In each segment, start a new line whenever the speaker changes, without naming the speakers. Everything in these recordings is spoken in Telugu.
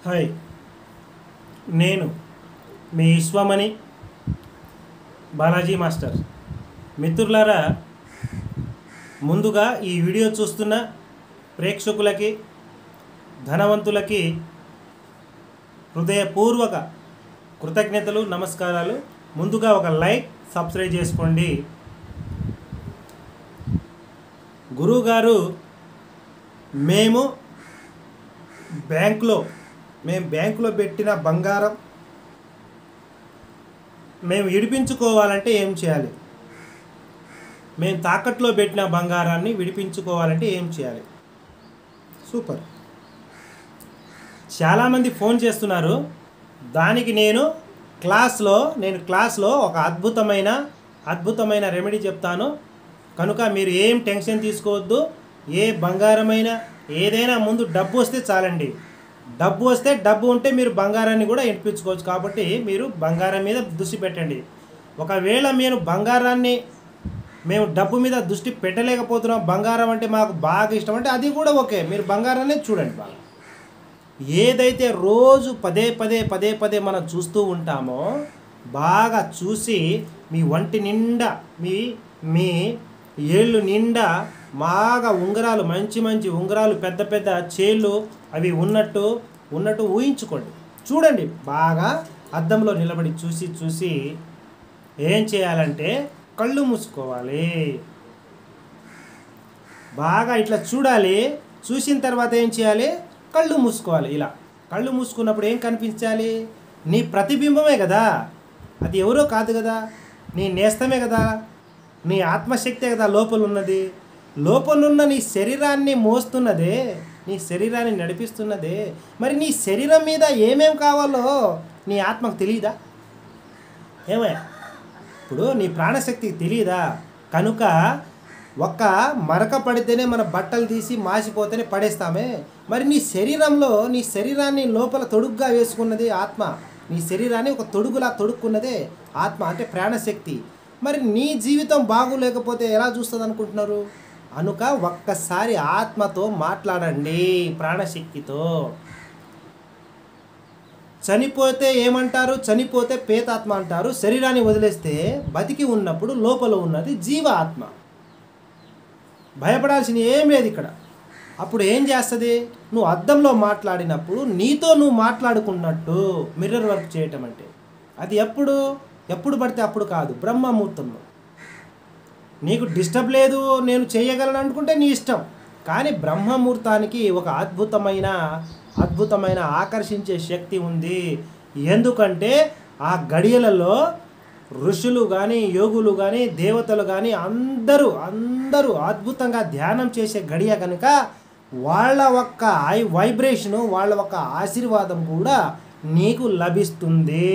హాయ్, నేను మీ విశ్వమణి బాలాజీ మాస్టర్. మిత్రులారా, ముందుగా ఈ వీడియో చూస్తున్న ప్రేక్షకులకి, ధనవంతులకి హృదయపూర్వక కృతజ్ఞతలు, నమస్కారాలు. ముందుగా ఒక లైక్, సబ్స్క్రైబ్ చేసుకోండి. గురువుగారు, మేము బ్యాంకులో పెట్టిన బంగారం మేము విడిపించుకోవాలంటే ఏం చేయాలి? మేము తాకట్లో పెట్టిన బంగారాన్ని విడిపించుకోవాలంటే ఏం చేయాలి? సూపర్. చాలామంది ఫోన్ చేస్తున్నారు. దానికి నేను క్లాస్లో ఒక అద్భుతమైన రెమెడీ చెప్తాను. కనుక మీరు ఏం టెన్షన్ తీసుకోవద్దు. ఏ బంగారమైనా ఏదైనా ముందు డబ్బు వస్తే చాలండి. డబ్బు ఉంటే మీరు బంగారాన్ని కూడా విడిపించుకోవచ్చు. కాబట్టి మీరు బంగారం మీద దృష్టి పెట్టండి. ఒకవేళ మేము డబ్బు మీద దృష్టి పెట్టలేకపోతున్నాం, బంగారం అంటే మాకు బాగా ఇష్టం అంటే అది కూడా ఓకే. మీరు బంగారాన్ని చూడండి. బాగా ఏదైతే రోజు పదే మనం చూస్తూ ఉంటామో బాగా చూసి మీ ఒంటి నిండా మీ ఏళ్ళు నిండా బాగా ఉంగరాలు, మంచి ఉంగరాలు, పెద్ద చేళ్ళు అవి ఉన్నట్టు ఊహించుకోండి. చూడండి, బాగా అద్దంలో నిలబడి చూసి ఏం చేయాలంటే కళ్ళు మూసుకోవాలి. బాగా ఇట్లా చూడాలి. చూసిన తర్వాత ఏం చేయాలి? కళ్ళు మూసుకోవాలి. ఇలా కళ్ళు మూసుకున్నప్పుడు ఏం కనిపించాలి? నీ ప్రతిబింబమే కదా, అది ఎవరో కాదు కదా, నీ నేస్తమే కదా, నీ ఆత్మశక్తే కదా లోపలున్న నీ శరీరాన్ని మోస్తున్నదే, నీ శరీరాన్ని నడిపిస్తున్నదే. మరి నీ శరీరం మీద ఏమేం కావాలో నీ ఆత్మకు తెలియదా? ఏమయ్యా, ఇప్పుడు నీ ప్రాణశక్తికి తెలియదా? కనుక ఒక్క మరక పడితేనే మన బట్టలు తీసి మాసిపోతేనే పడేస్తామే. మరి నీ శరీరాన్ని లోపల తొడుగ్గా వేసుకున్నది ఆత్మ. నీ శరీరాన్ని ఒక తొడుగులా తొడుక్కున్నదే ఆత్మ, అంటే ప్రాణశక్తి. మరి నీ జీవితం బాగులేకపోతే ఎలా చూస్తుంది అనుకుంటున్నారు? కనుక ఒక్కసారి ఆత్మతో మాట్లాడండి, ప్రాణశక్తితో. చనిపోతే ఏమంటారు? చనిపోతే పేతాత్మ అంటారు. శరీరాన్ని వదిలేస్తే బతికి ఉన్నప్పుడు లోపల ఉన్నది జీవ ఆత్మ. భయపడాల్సిన ఏం లేదు ఇక్కడ. అప్పుడు ఏం చేస్తుంది? నువ్వు అద్దంలో మాట్లాడినప్పుడు నీతో నువ్వు మాట్లాడుకున్నట్టు మిర్రర్ వర్క్ చేయటం అంటే అది ఎప్పుడు పడితే అప్పుడు కాదు, బ్రహ్మముహూర్తంలో. నీకు డిస్టర్బ్ లేదు, నేను చేయగలను అనుకుంటే నీ ఇష్టం. కానీ బ్రహ్మముహూర్తానికి ఒక అద్భుతమైన ఆకర్షించే శక్తి ఉంది. ఎందుకంటే ఆ గడియలలో ఋషులు కానీ, యోగులు కానీ, దేవతలు కానీ అందరూ అద్భుతంగా ధ్యానం చేసే గడియ కనుక వాళ్ళ ఒక్క వైబ్రేషను, వాళ్ళ ఒక్క ఆశీర్వాదం కూడా నీకు లభిస్తుంది.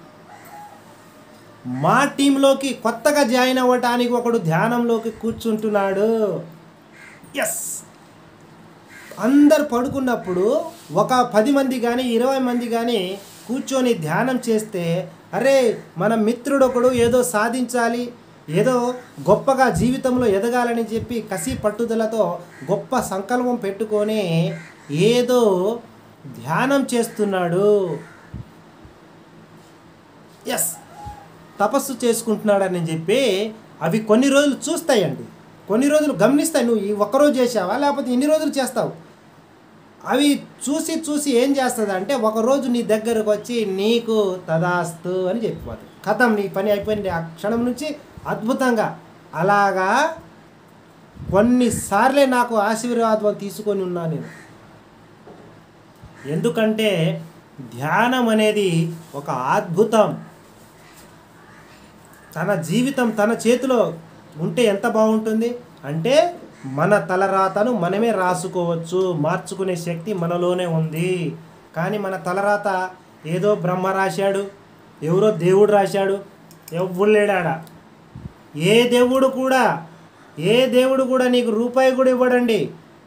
మా టీంలోకి కొత్తగా జాయిన్ అవ్వటానికి ఒకడు ధ్యానంలోకి కూర్చుంటున్నాడు. ఎస్, అందరు పడుకున్నప్పుడు ఒక 10 మంది కానీ 20 మంది కానీ కూర్చొని ధ్యానం చేస్తే, అరే మన మిత్రుడు ఒకడు ఏదో సాధించాలి, ఏదో గొప్పగా జీవితంలో ఎదగాలని చెప్పి కసి పట్టుదలతో గొప్ప సంకల్పం పెట్టుకొని ఏదో ధ్యానం చేస్తున్నాడు. ఎస్, తపస్సు చేసుకుంటున్నాడని చెప్పి అవి కొన్ని రోజులు చూస్తాయండి, కొన్ని రోజులు గమనిస్తాయి. నువ్వు ఈ ఒక్కరోజు చేసావా లేకపోతే ఇన్ని రోజులు చేస్తావు? అవి చూసి ఏం చేస్తుంది అంటే ఒకరోజు నీ దగ్గరకు వచ్చి నీకు తదాస్తు అని చెప్పిపోతుంది. కథం, నీ పని అయిపోయింది ఆ క్షణం నుంచి. అద్భుతంగా అలాగా కొన్నిసార్లే నాకు ఆశీర్వాదం తీసుకొని ఉన్నా నేను. ఎందుకంటే ధ్యానం అనేది ఒక అద్భుతం. తన జీవితం తన చేతిలో ఉంటే ఎంత బాగుంటుంది అంటే మన తలరాతను మనమే రాసుకోవచ్చు, మార్చుకునే శక్తి మనలోనే ఉంది. కానీ మన తలరాత ఏదో బ్రహ్మ రాశాడు, ఎవరో దేవుడు రాశాడు, ఎవడు లేడాడ. ఏ దేవుడు కూడా నీకు రూపాయి కూడా ఇవ్వడండి,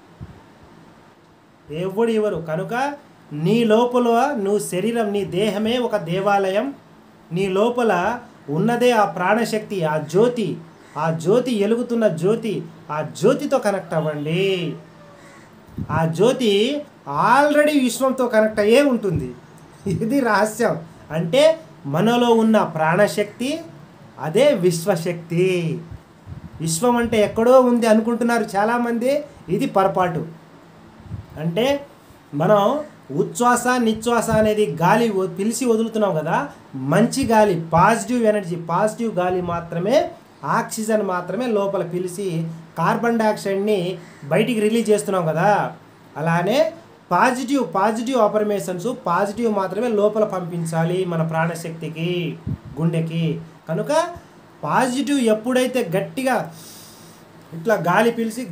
ఎవడు ఇవ్వరు. కనుక నీ లోపల నువ్వు శరీరం, నీ దేహమే ఒక దేవాలయం. నీ లోపల ఉన్నదే ఆ ప్రాణశక్తి, ఆ జ్యోతి ఎలుగుతున్న జ్యోతి. ఆ జ్యోతితో కనెక్ట్ అవ్వండి. ఆ జ్యోతి ఆల్రెడీ విశ్వంతో కనెక్ట్ అయ్యే ఉంటుంది. ఇది రహస్యం. అంటే మనలో ఉన్న ప్రాణశక్తి అదే విశ్వశక్తి. విశ్వం అంటే ఎక్కడో ఉంది అనుకుంటున్నారు చాలామంది, ఇది పొరపాటు. అంటే మనం ఉచ్ఛ్వాస నిశ్వాస అనేది గాలి పిలిచి వదులుతున్నాం కదా, మంచి గాలి, పాజిటివ్ ఎనర్జీ, పాజిటివ్ గాలి మాత్రమే, ఆక్సిజన్ మాత్రమే లోపల పిలిచి కార్బన్ డైఆక్సైడ్ని బయటికి రిలీజ్ చేస్తున్నాం కదా. అలానే పాజిటివ్ అఫర్మేషన్స్ పాజిటివ్ మాత్రమే లోపల పంపించాలి మన ప్రాణశక్తికి, గుండెకి. కనుక పాజిటివ్ ఎప్పుడైతే గట్టిగా ఇట్లా గాలి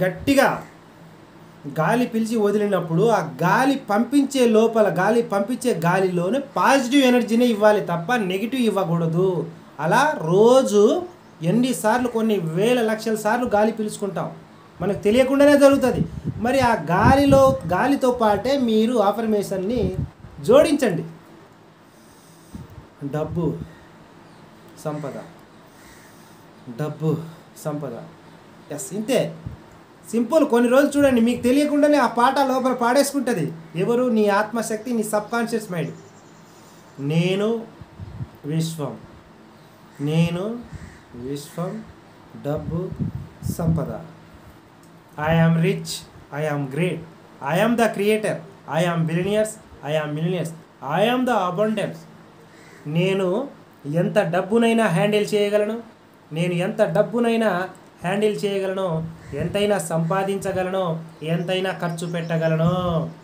పిలిచి వదిలినప్పుడు ఆ గాలి పంపించే గాలిలోనే పాజిటివ్ ఎనర్జీని ఇవ్వాలి తప్ప నెగిటివ్ ఇవ్వకూడదు. అలా రోజు ఎన్నిసార్లు, కొన్ని వేల లక్షల సార్లు గాలి పీల్చుకుంటాం, మనకు తెలియకుండానే జరుగుతుంది. మరి ఆ గాలితో పాటే మీరు అఫర్మేషన్ని జోడించండి. డబ్బు సంపద, డబ్బు సంపద. ఎస్, ఇంతే సింపుల్. కొన్ని రోజులు చూడండి, మీకు తెలియకుండానే ఆ పాట లోపల పాడేసుకుంటుంది. ఎవరు? నీ ఆత్మశక్తి, నీ సబ్కాన్షియస్ మైండ్. నేను విశ్వం, డబ్బు సంపద. I am rich, I am great, I am the creator, I am billionaires, I am millionaires, I am the abundance. నేను ఎంత డబ్బునైనా హ్యాండిల్ చేయగలను, ఎంతైనా సంపాదించగలను, ఎంతైనా ఖర్చు పెట్టగలను.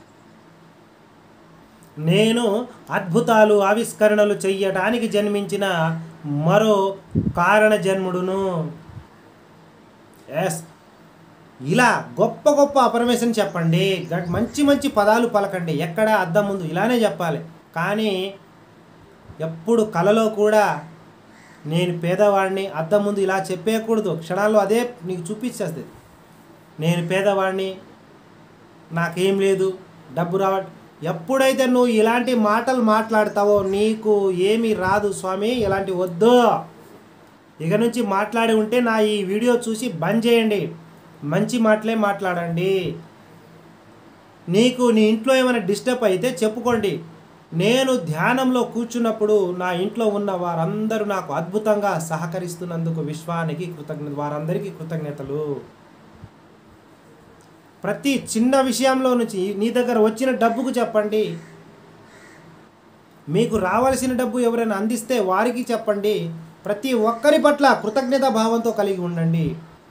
నేను అద్భుతాలు, ఆవిష్కరణలు చెయ్యడానికి జన్మించిన మరో కారణ జన్ముడును. ఎస్, ఇలా గొప్ప అఫర్మేషన్ చెప్పండి, మంచి పదాలు పలకండి. ఎక్కడ అద్దం ముందు ఇలానే చెప్పాలి. కానీ ఎప్పుడు కలలో కూడా నేను పేదవాడిని, అద్దం ముందు ఇలా చెప్పేయకూడదు. క్షణాల్లో అదే నీకు చూపించేస్తుంది. నేను పేదవాడిని, నాకేం లేదు, డబ్బు రావట్. ఎప్పుడైతే నువ్వు ఇలాంటి మాటలు మాట్లాడతావో నీకు ఏమీ రాదు స్వామి, ఇలాంటి వద్దు. ఇక నుంచి మాట్లాడి ఉంటే నా ఈ వీడియో చూసి బంద్ చేయండి. మంచి మాటలే మాట్లాడండి. నీకు నీ ఇంట్లో ఏమైనా డిస్టర్బ్ అయితే చెప్పుకోండి. నేను ధ్యానంలో కూర్చున్నప్పుడు నా ఇంట్లో ఉన్న వారందరూ నాకు అద్భుతంగా సహకరిస్తున్నందుకు విశ్వానికి వారందరికీ కృతజ్ఞతలు. ప్రతి చిన్న విషయంలో నుంచి నీ దగ్గర వచ్చిన డబ్బుకు చెప్పండి. మీకు రావాల్సిన డబ్బు ఎవరైనా అందిస్తే వారికి చెప్పండి. ప్రతి ఒక్కరి పట్ల కృతజ్ఞత భావంతో కలిగి ఉండండి.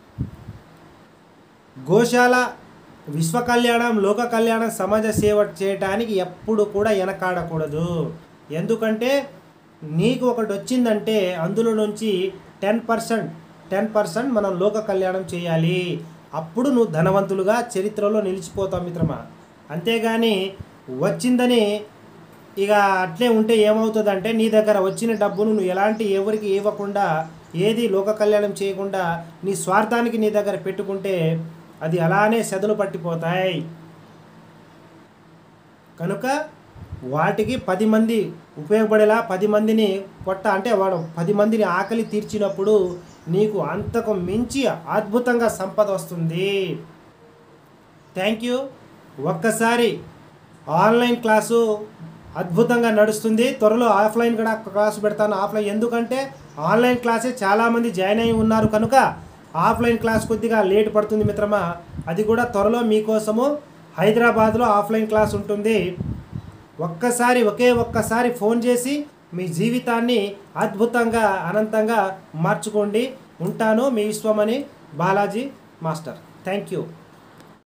గోశాల, విశ్వ కళ్యాణం, లోక కళ్యాణం, సమాజ సేవ చేయటానికి ఎప్పుడు కూడా వెనకాడకూడదు. ఎందుకంటే నీకు ఒకటి వచ్చిందంటే అందులో నుంచి 10% మనం లోక కళ్యాణం చేయాలి. అప్పుడు నువ్వు ధనవంతులుగా చరిత్రలో నిలిచిపోతావు మిత్రమా. అంతేగాని వచ్చిందని ఇక అట్లే ఉంటే ఏమవుతుందంటే నీ దగ్గర వచ్చిన డబ్బును నువ్వు ఎవరికి ఇవ్వకుండా, ఏది లోక కళ్యాణం చేయకుండా నీ స్వార్థానికి నీ దగ్గర పెట్టుకుంటే అది అలానే సెదలు పట్టిపోతాయి. కనుక వాటికి 10 మంది ఉపయోగపడేలా 10 మందిని అంటే వాడు 10 మందిని ఆకలి తీర్చినప్పుడు నీకు అంతకు మించి అద్భుతంగా సంపద వస్తుంది. Thank you. ఒక్కసారి ఆన్లైన్ క్లాసు అద్భుతంగా నడుస్తుంది. త్వరలో ఆఫ్లైన్ కూడా క్లాసు పెడతాను. ఆఫ్లైన్ ఎందుకంటే ఆన్లైన్ క్లాసే చాలామంది జాయిన్ అయి ఉన్నారు కనుక ఆఫ్లైన్ క్లాస్ కొద్దిగా లేట్ పడుతుంది మిత్రమా. అది కూడా త్వరలో మీకోసము హైదరాబాద్లో ఆఫ్లైన్ క్లాస్ ఉంటుంది. ఒకే ఒక్కసారి ఫోన్ చేసి మీ జీవితాన్ని అద్భుతంగా అనంతంగా మార్చుకోండి. ఉంటాను, మీ Vishwamani Balaji master. Thank you.